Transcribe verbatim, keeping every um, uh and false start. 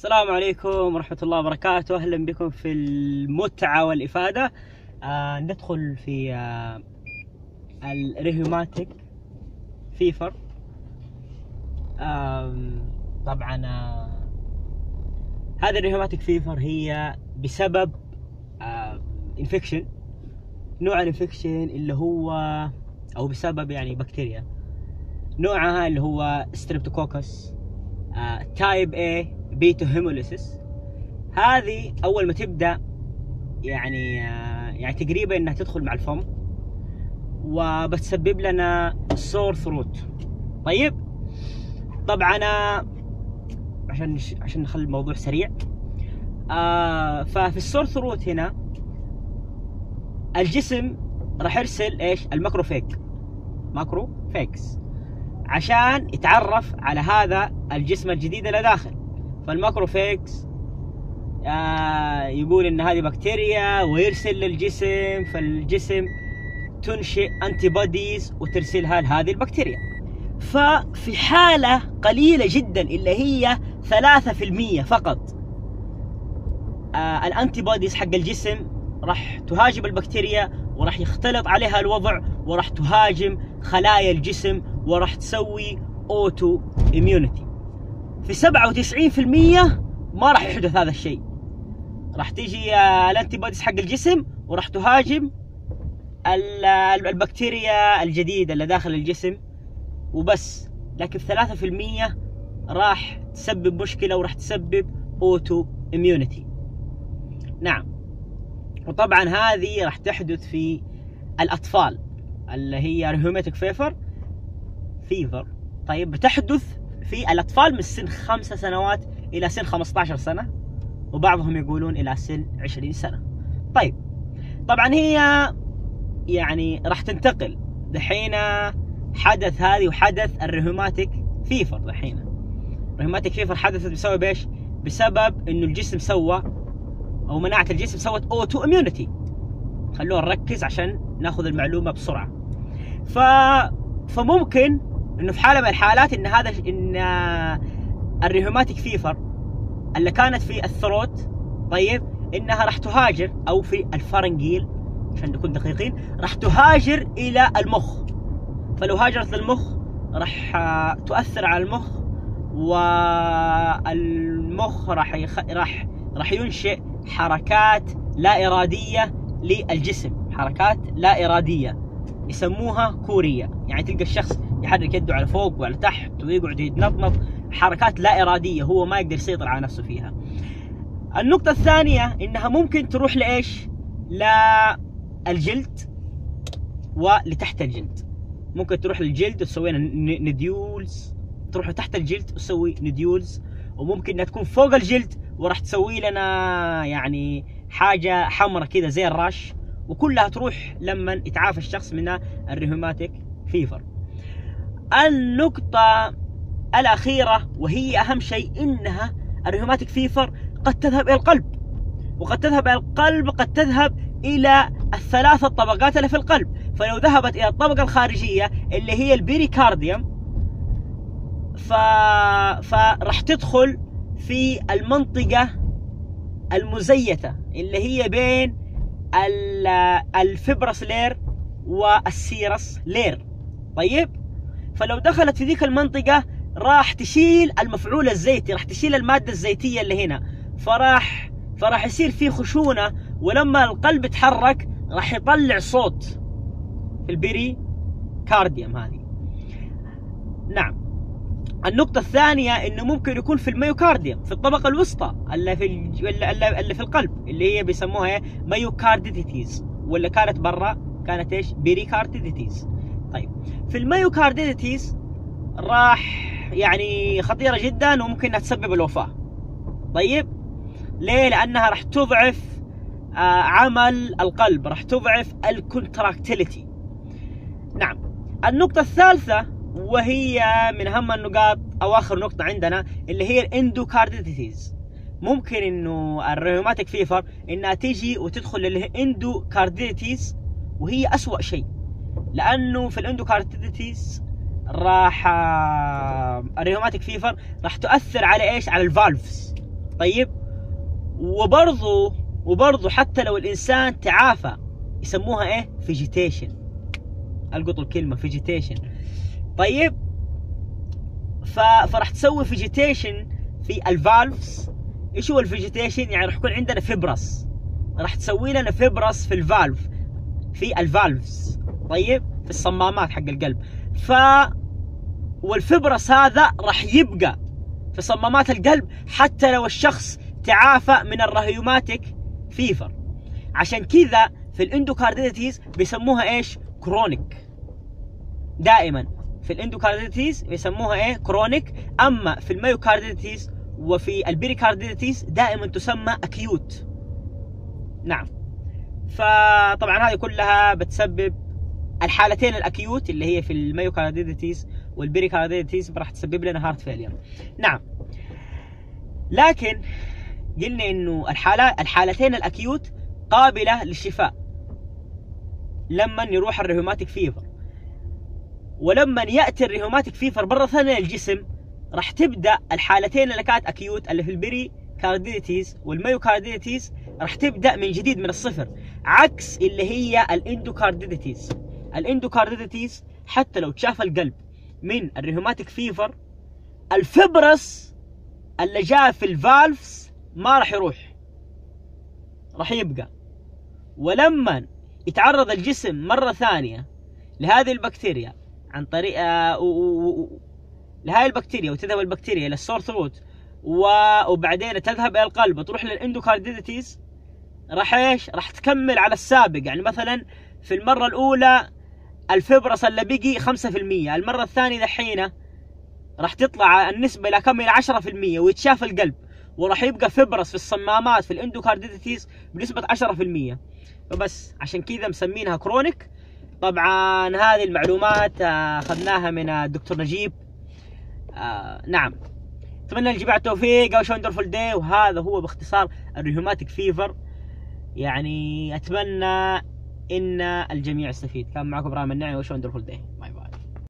السلام عليكم ورحمة الله وبركاته. أهلا بكم في المتعة والإفادة. آه ندخل في آه الريهوماتيك فيفر. آه طبعا آه هذا الريهوماتيك فيفر هي بسبب آه انفكشن. نوع الانفكشن اللي هو أو بسبب يعني بكتيريا نوعها اللي هو ستريبتوكوكس آه تايب A بيتا هيموليسيس. هذه اول ما تبدا يعني يعني تقريبا انها تدخل مع الفم وبتسبب لنا سور ثروت. طيب طبعا عشان عشان نخلي الموضوع سريع، آه ففي السور ثروت هنا الجسم راح يرسل ايش؟ الماكروفيج ماكروفيجز عشان يتعرف على هذا الجسم الجديد اللي داخل. فالماكروفيجز آه يقول ان هذه بكتيريا ويرسل للجسم، فالجسم تنشئ انتي بوديز وترسلها لهذه البكتيريا. ففي حالة قليلة جدا اللي هي ثلاثة في المية فقط آه الانتي بوديز حق الجسم راح تهاجم البكتيريا وراح يختلط عليها الوضع وراح تهاجم خلايا الجسم وراح تسوي اوتو اميونيتي. في سبعة وتسعين في المية ما راح يحدث هذا الشيء، راح تيجي الانتي بوديز حق الجسم وراح تهاجم البكتيريا الجديدة اللي داخل الجسم وبس. لكن في ثلاثة في المية راح تسبب مشكلة وراح تسبب اوتو اميونيتي. نعم، وطبعا هذه راح تحدث في الأطفال اللي هي ريهوماتيك فيفر فيفر. طيب بتحدث في الأطفال من سن خمسة سنوات إلى سن خمسة عشر سنة، وبعضهم يقولون إلى سن عشرين سنة. طيب طبعا هي يعني راح تنتقل دحين. حدث هذه وحدث الريهوماتيك فيفر دحين. الريهوماتيك فيفر حدثت بسبب ايش؟ بسبب انه الجسم سوى او مناعة الجسم سوت اوتو اميونيتي. خلونا نركز عشان ناخذ المعلومة بسرعة. ف فممكن انه في حالة من الحالات ان هذا ان الريهوماتيك فيفر اللي كانت في الثروت، طيب انها راح تهاجر، او في الفارنجيل عشان نكون دقيقين، راح تهاجر الى المخ. فلو هاجرت للمخ راح تؤثر على المخ، والمخ راح يخ... راح راح ينشئ حركات لا اراديه للجسم، حركات لا اراديه يسموها كوريه. يعني تلقى الشخص يحرك يده على فوق وعلى تحت ويقعد يتنطط، حركات لا اراديه هو ما يقدر يسيطر على نفسه فيها. النقطه الثانيه انها ممكن تروح لايش؟ للجلد ولتحت الجلد. ممكن تروح للجلد وتسوي نديولز، تروح لتحت الجلد وتسوي نديولز، وممكن انها تكون فوق الجلد وراح تسوي لنا يعني حاجه حمراء كذا زي الراش، وكلها تروح لما يتعافى الشخص من الريهوماتيك فيفر. النقطه الاخيره وهي اهم شيء، انها الريهوماتيك فيفر قد تذهب الى القلب، وقد تذهب الى القلب قد تذهب الى الثلاث الطبقات اللي في القلب. فلو ذهبت الى الطبقه الخارجيه اللي هي البيريكارديوم، ف... فراح تدخل في المنطقه المزيته اللي هي بين الفبرس لير والسيرس لير. طيب فلو دخلت في ذيك المنطقه راح تشيل المفعول الزيتي، راح تشيل الماده الزيتيه اللي هنا، فراح فراح يصير في خشونه، ولما القلب يتحرك راح يطلع صوت في البيري كارديوم هذه. نعم. النقطة الثانية انه ممكن يكون في الميوكارديوم، في الطبقة الوسطى اللي في اللي في القلب، اللي هي بيسموها ايه؟ مايوكارديتيز، ولا كانت برا كانت ايش؟ بيريكارديتيز. طيب في الميوكارديتيز راح يعني خطيرة جدا وممكن انها تسبب الوفاة. طيب ليه؟ لانها راح تضعف آه عمل القلب، راح تضعف الكونتراكتيليتي. نعم. النقطة الثالثة وهي من أهم النقاط أو آخر نقطة عندنا اللي هي الاندوكارديتيز. ممكن إنه الريهوماتيك فيفر إنها تيجي وتدخل للاندوكارديتيز، وهي أسوأ شيء، لأنه في الاندوكارديتيز راح الريهوماتيك فيفر راح تؤثر على إيش؟ على الفالفز. طيب، وبرضو وبرضو حتى لو الانسان تعافى يسموها ايه؟ فيجيتيشن. القطوا الكلمه فيجيتيشن. طيب، ف... فراح تسوي فيجيتيشن في الفالفز. ايش هو الفيجيتيشن؟ يعني راح يكون عندنا فيبرس، راح تسوي لنا فيبرس في الفالف، في الفالفز. طيب، في الصمامات حق القلب. ف والفيبرس هذا راح يبقى في صمامات القلب حتى لو الشخص تعافى من الرهيوماتيك فيفر. عشان كذا في الاندوكارديتيز بيسموها ايش؟ كرونيك. دائما في الاندوكارديتيز بيسموها ايه؟ كرونيك. اما في الميوكارديتيز وفي البيريكارديتيز دائما تسمى اكيوت. نعم. فطبعا هذه كلها بتسبب الحالتين الاكيوت اللي هي في الميوكارديتيز والبيريكارديتيز راح تسبب لنا هارت فيلير. نعم. لكن قلنا انه الحالات الحالتين الاكيوت قابله للشفاء لما يروح الريهوماتيك فيفر. ولما ياتي الريهوماتيك فيفر مره ثانيه للجسم راح تبدا الحالتين اللي كانت اكيوت اللي في البيريكارديتيز والميوكارديتيز راح تبدا من جديد من الصفر، عكس اللي هي الاندوكارديتيز. الاندوكارديتيز حتى لو تشاف القلب من الريهوماتيك فيفر، الفبرس اللي جاء في الفالفز ما راح يروح، راح يبقى. ولما يتعرض الجسم مرة ثانية لهذه البكتيريا عن طريق آه و... و... لهذه البكتيريا، وتذهب البكتيريا إلى السور ثروت و... وبعدين تذهب إلى القلب وتروح للإندوكارديتيز، راح إيش؟ راح تكمل على السابق. يعني مثلا في المرة الأولى الفبرس اللي بقي خمسة في المية، المرة الثانية دحينة راح تطلع النسبة إلى كم؟ إلى عشرة في المية، ويتشاف القلب وراح يبقى فبرس في الصمامات في الاندوكارديتيز بنسبة عشرة في المية. فبس عشان كذا مسمينها كرونيك. طبعا هذه المعلومات أخذناها من الدكتور نجيب. آه نعم. أتمنى للجميع التوفيق. وش وندرفول داي. وهذا هو باختصار الريهوماتيك فيفر. يعني أتمنى إن الجميع يستفيد. كان معكم إبراهيم النعي. وش وندرفول داي.